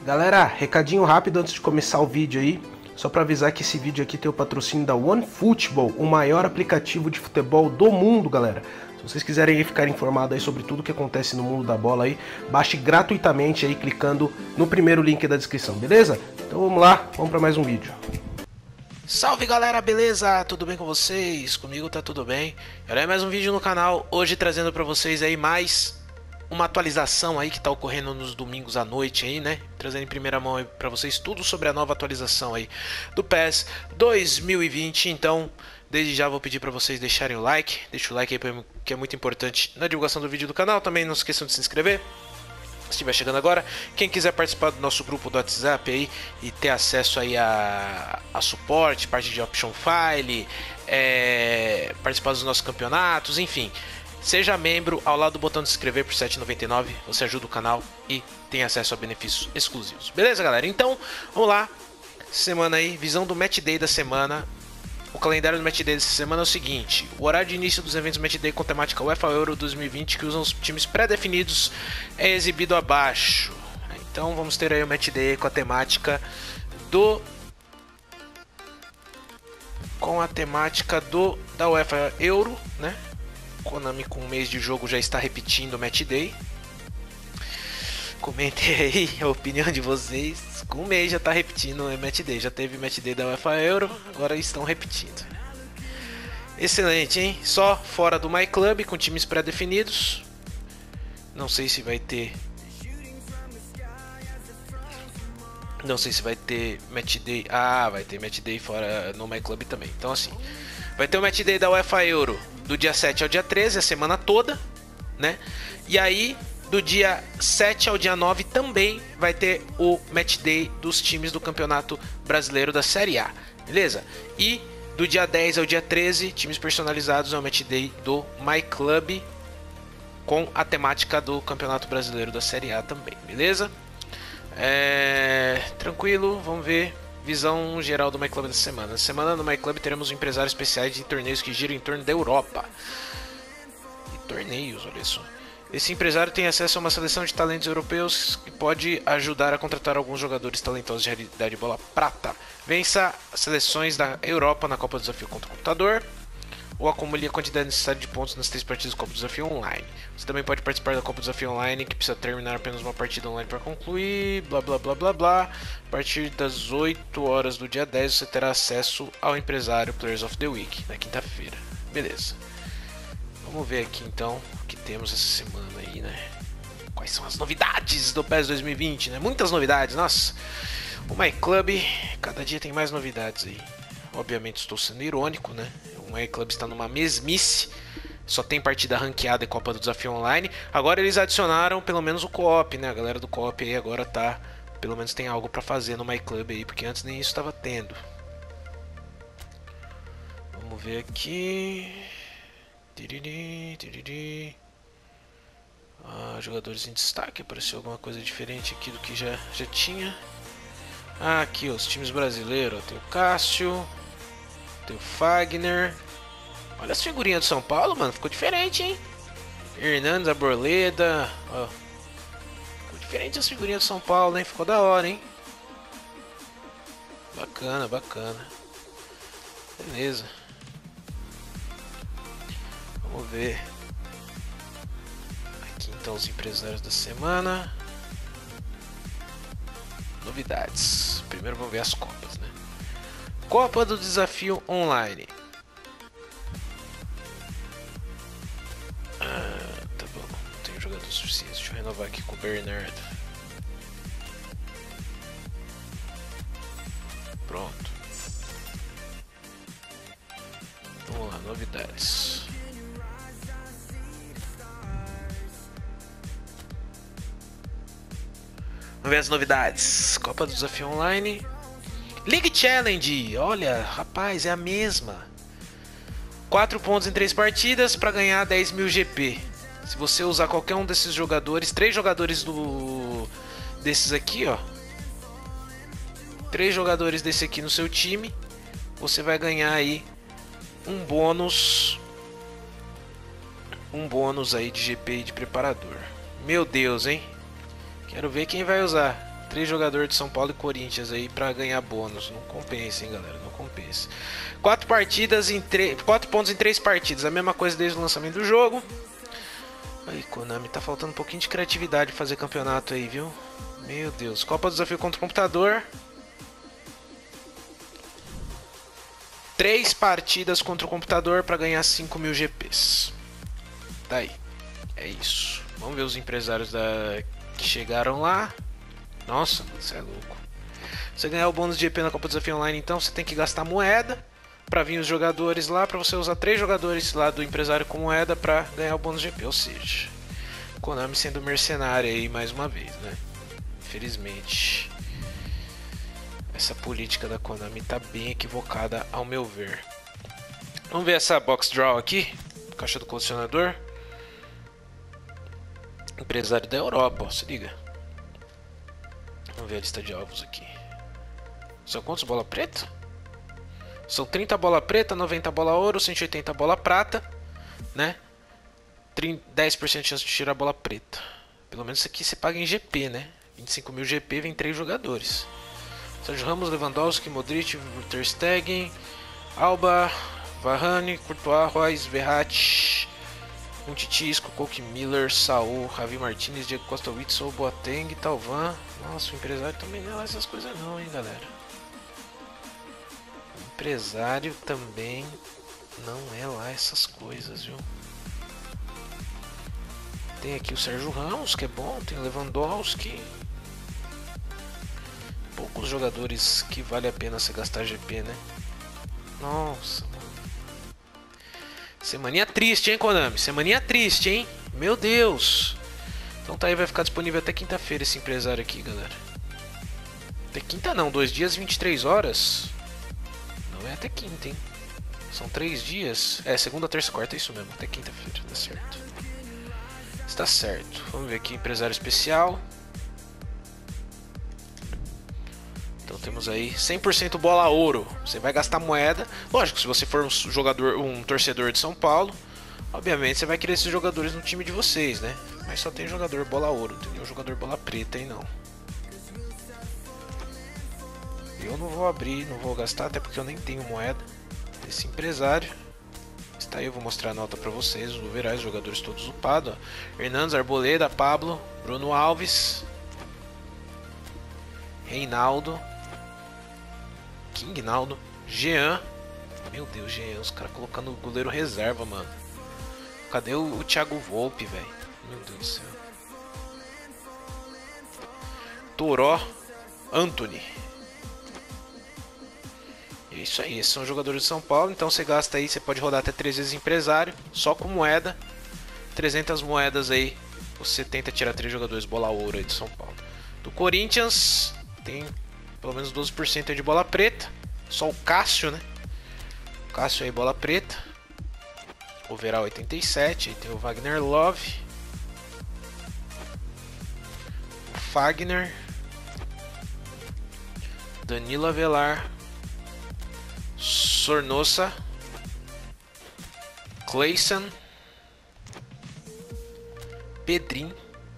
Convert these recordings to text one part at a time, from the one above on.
Galera, recadinho rápido antes de começar o vídeo aí, só para avisar que esse vídeo aqui tem o patrocínio da OneFootball, o maior aplicativo de futebol do mundo, galera. Se vocês quiserem aí ficar informados aí sobre tudo que acontece no mundo da bola aí, baixe gratuitamente aí clicando no primeiro link da descrição, beleza? Então vamos lá, vamos para mais um vídeo. Salve galera, beleza? Tudo bem com vocês? Comigo tá tudo bem. Agora é mais um vídeo no canal, hoje trazendo pra vocês aí mais uma atualização aí que tá ocorrendo nos domingos à noite aí, né? Trazendo em primeira mão aí pra vocês tudo sobre a nova atualização aí do PES 2020. Então, desde já vou pedir pra vocês deixarem o like, deixa o like aí que é muito importante na divulgação do vídeo do canal. Também não esqueçam de se inscrever se estiver chegando agora. Quem quiser participar do nosso grupo do WhatsApp aí e ter acesso aí a suporte, parte de option file, participar dos nossos campeonatos, enfim, seja membro ao lado do botão de se inscrever por R$ 7,99. Você ajuda o canal e tem acesso a benefícios exclusivos. Beleza, galera? Então, vamos lá. Semana aí, visão do Match Day da semana. O calendário do Match Day dessa semana é o seguinte: o horário de início dos eventos Match Day com temática UEFA Euro 2020, que usam os times pré-definidos, é exibido abaixo. Então vamos ter aí o Match Day com a temática da UEFA Euro, né? Konami com um mês de jogo já está repetindo o Match Day. Comentem aí a opinião de vocês. Com um mês já está repetindo o Match Day. Já teve Match Day da UEFA Euro, agora estão repetindo. Excelente, hein? Só fora do My Club, com times pré-definidos. Não sei se vai ter... Match Day... Ah, vai ter Match Day fora no My Club também. Então assim, vai ter o Match Day da UEFA Euro do dia 7 ao dia 13, a semana toda, né? E aí, do dia 7 ao dia 9 também vai ter o Match Day dos times do Campeonato Brasileiro da Série A, beleza? E do dia 10 ao dia 13, times personalizados, é o Match Day do My Club com a temática do Campeonato Brasileiro da Série A também, beleza? Tranquilo, vamos ver visão geral do My Club dessa semana. Na semana no My Club teremos empresários especiais de torneios que giram em torno da Europa. E torneios, olha só. Esse empresário tem acesso a uma seleção de talentos europeus que pode ajudar a contratar alguns jogadores talentosos de realidade bola prata. Vença as seleções da Europa na Copa do Desafio contra o computador, ou acumule a quantidade necessária de pontos nas 3 partidas do Copa do Desafio Online. Você também pode participar da Copa do Desafio Online, que precisa terminar apenas uma partida online para concluir, blá blá blá blá blá. A partir das 8 horas do dia 10 você terá acesso ao empresário Players of the Week, na quinta-feira. Beleza. Vamos ver aqui então o que temos essa semana aí, né? Quais são as novidades do PES 2020, né? Muitas novidades, nossa. O My Club, cada dia tem mais novidades aí. Obviamente estou sendo irônico, né? O My Club está numa mesmice. Só tem partida ranqueada e Copa do Desafio Online. Agora eles adicionaram pelo menos o co-op, né? A galera do co-op aí agora tá... Pelo menos tem algo pra fazer no My Club aí, porque antes nem isso estava tendo. Vamos ver aqui... jogadores em destaque, apareceu alguma coisa diferente aqui do que já tinha. Aqui ó, os times brasileiros, tem o Cássio, tem o Fagner. Olha as figurinhas do São Paulo, mano, ficou diferente, hein? Hernandes, Arboleda, ó. Ficou diferente as figurinhas do São Paulo, hein? Ficou da hora, hein? Bacana, bacana. Beleza. Vamos ver aqui então os empresários da semana. Novidades. Primeiro vamos ver as copas, né? Copa do Desafio Online. Tá bom. Não tenho jogador suficiente. Deixa eu renovar aqui com o Bernardo. Pronto. Vamos lá, novidades. Vamos ver as novidades. Copa do Desafio Online. League Challenge. Olha, rapaz, é a mesma. 4 pontos em 3 partidas para ganhar 10.000 GP. Se você usar qualquer um desses jogadores, 3 jogadores desses aqui, ó. 3 jogadores desse aqui no seu time, você vai ganhar aí um bônus aí de GP e de preparador. Meu Deus, hein? Quero ver quem vai usar. 3 jogadores de São Paulo e Corinthians aí pra ganhar bônus. Não compensa, hein, galera, não compensa. 4 pontos em 3 partidas, a mesma coisa desde o lançamento do jogo. Aí, Konami, tá faltando um pouquinho de criatividade pra fazer campeonato aí, viu? Meu Deus, Copa do Desafio contra o computador. 3 partidas contra o computador pra ganhar 5.000 GPs. Tá aí, é isso. Vamos ver os empresários que chegaram lá. Nossa, você é louco. Você ganhar o bônus de GP na Copa do Desafio Online, então você tem que gastar moeda pra vir os jogadores lá, pra você usar 3 jogadores lá do empresário com moeda pra ganhar o bônus de GP. Ou seja, Konami sendo mercenária aí mais uma vez, né? Infelizmente, essa política da Konami tá bem equivocada ao meu ver. Vamos ver essa box draw aqui, caixa do colecionador. Empresário da Europa, ó, se liga. Vamos ver a lista de alvos aqui. São quantos bola preta? São 30 bola preta, 90 bola ouro, 180 bola prata, né? 10% de chance de tirar a bola preta. Pelo menos isso aqui você paga em GP, né? 25.000 GP, vem 3 jogadores. Sérgio Ramos, Lewandowski, Modric, Ter Stegen, Alba, Varane, Courtois, Royce, Verratti, Umtiti, Coque Miller, Saul, Javi Martinez, Diego Costa, Witzel, Boateng, Talvan. Nossa, o empresário também não é lá essas coisas não, hein, galera. O empresário também não é lá essas coisas, viu. Tem aqui o Sérgio Ramos, que é bom, tem o Lewandowski. Poucos jogadores que vale a pena você gastar GP, né? Nossa, mano. Semaninha triste, hein, Konami? Semaninha triste, hein? Meu Deus. Então tá aí, vai ficar disponível até quinta-feira esse empresário aqui, galera. Até quinta não, 2 dias e 23 horas. Não é até quinta, hein? São 3 dias. É, segunda, terça, quarta, é isso mesmo. Até quinta-feira, tá certo. Está certo. Vamos ver aqui, empresário especial. Então temos aí 100% bola ouro. Você vai gastar moeda. Lógico, se você for um torcedor de São Paulo, obviamente você vai querer esses jogadores no time de vocês, né? Mas só tem jogador bola ouro, não tem jogador bola preta aí não. Eu não vou abrir, não vou gastar, até porque eu nem tenho moeda desse empresário. Está aí, eu vou mostrar a nota para vocês. Vou ver os jogadores todos upados. Hernandes, Arboleda, Pablo, Bruno Alves, Reinaldo, Kingnaldo, Jean. Meu Deus, Jean, os caras colocando o goleiro reserva, mano. Cadê o Thiago Volpe, velho? Meu Deus do céu. Toró, Anthony. É isso aí, esses são os jogadores de São Paulo. Então você gasta aí, você pode rodar até 3 vezes empresário, só com moeda. 300 moedas aí, você tenta tirar 3 jogadores bola ouro aí de São Paulo. Do Corinthians, tem pelo menos 12% de bola preta. Só o Cássio, né? O Cássio aí, bola preta. Overall 87, aí tem o Wagner Love. O Fagner. Danilo Avelar. Sornosa, Clayson, Pedrinho,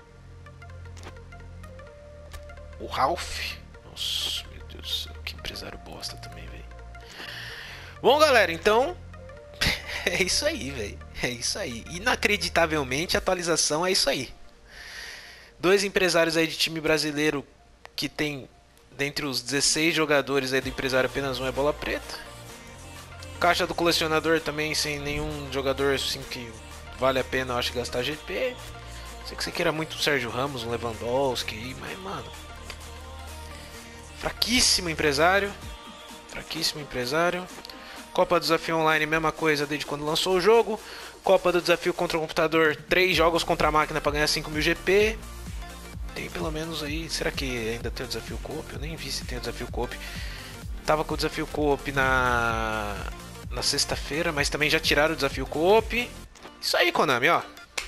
o Ralph. Nossa, meu Deus do céu, que empresário bosta também, velho. Bom, galera, então é isso aí, velho. É isso aí. Inacreditavelmente, a atualização é isso aí. 2 empresários aí de time brasileiro que tem, dentre os 16 jogadores aí do empresário, apenas um é bola preta. Caixa do colecionador também sem nenhum jogador assim que vale a pena, eu acho, gastar GP. Sei que você queira muito o Sérgio Ramos, um Lewandowski, mas mano, fraquíssimo empresário. Fraquíssimo empresário. Copa do Desafio Online, mesma coisa desde quando lançou o jogo. Copa do Desafio contra o computador, 3 jogos contra a máquina para ganhar 5.000 GP. Tem pelo menos aí, será que ainda tem o Desafio Coop? Eu nem vi se tem o Desafio Coop. Tava com o Desafio Coop na sexta-feira, mas também já tiraram o Desafio Coop. Isso aí, Konami, ó.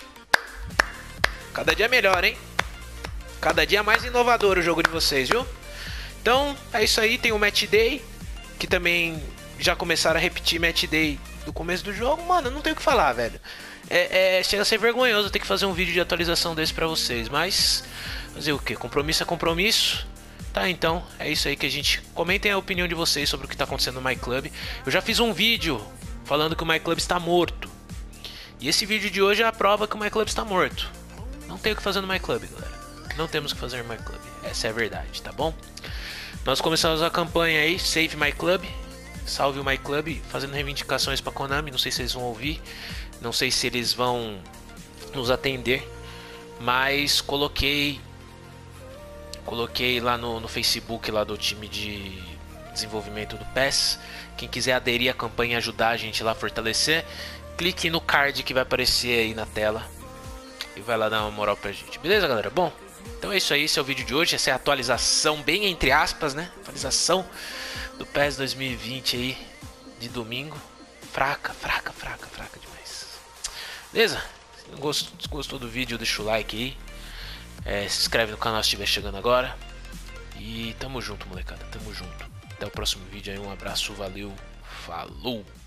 Cada dia melhor, hein? Cada dia mais inovador o jogo de vocês, viu? Então, é isso aí. Tem o Match Day, que também já começaram a repetir Match Day do começo do jogo. Mano, não tenho o que falar, velho. Chega a ser vergonhoso ter que fazer um vídeo de atualização desse pra vocês, mas fazer o que? Compromisso é compromisso. Tá, então, é isso aí que a gente... Comentem a opinião de vocês sobre o que está acontecendo no MyClub. Eu já fiz um vídeo falando que o MyClub está morto. E esse vídeo de hoje é a prova que o MyClub está morto. Não tem o que fazer no MyClub, galera. Não temos o que fazer no MyClub. Essa é a verdade, tá bom? Nós começamos a campanha aí, Save MyClub. Salve o MyClub, fazendo reivindicações pra Konami. Não sei se eles vão ouvir. Não sei se eles vão nos atender. Mas coloquei lá no Facebook lá do time de desenvolvimento do PES. Quem quiser aderir à campanha e ajudar a gente lá a fortalecer, clique no card que vai aparecer aí na tela e vai lá dar uma moral pra gente. Beleza, galera? Bom, então é isso aí. Esse é o vídeo de hoje. Essa é a atualização, bem entre aspas, né? Atualização do PES 2020 aí, de domingo. Fraca demais. Beleza? Se gostou do vídeo, deixa o like aí. Se inscreve no canal se estiver chegando agora. E tamo junto, molecada. Tamo junto. Até o próximo vídeo aí. Um abraço, valeu, falou!